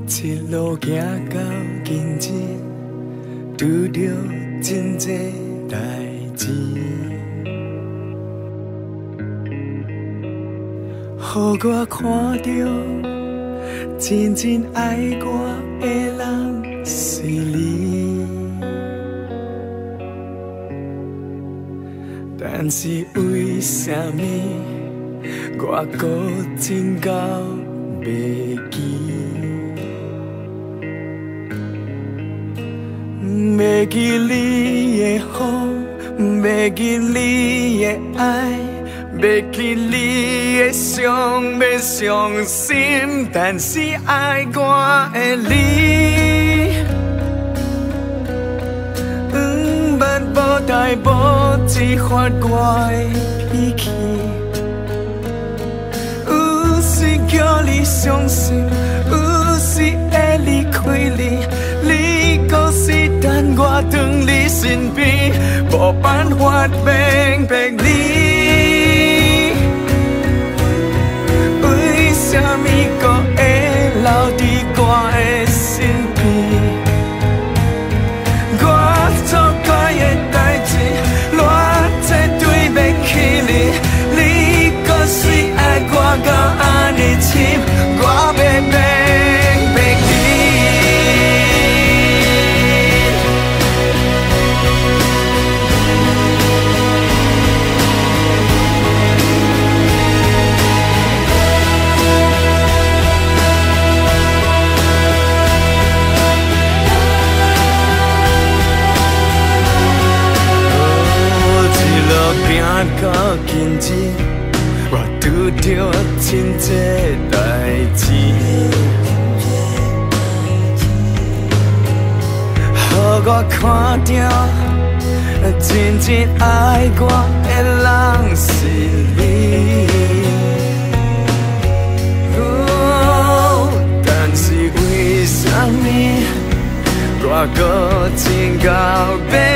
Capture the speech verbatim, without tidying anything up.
一路行到今日，拄着真济代志，予我看到真正爱我的人是你。但是为什么我搁真够袂记？袂记你的好，袂记你的爱，袂记你的伤，要伤心。但是爱我的你，嗯，万无代无志发我的脾气，有时叫你伤心，有时会离开你。你搁是等我转你身边，无办法明白你，为什么搁会留伫我的身边？我做怪的代志，偌济对不起你，你搁是爱我到安尼深，我要明白你。行到今日，我拄着真济代志，予我看到真正爱我的人是你。哦，但是为什么我搁真够？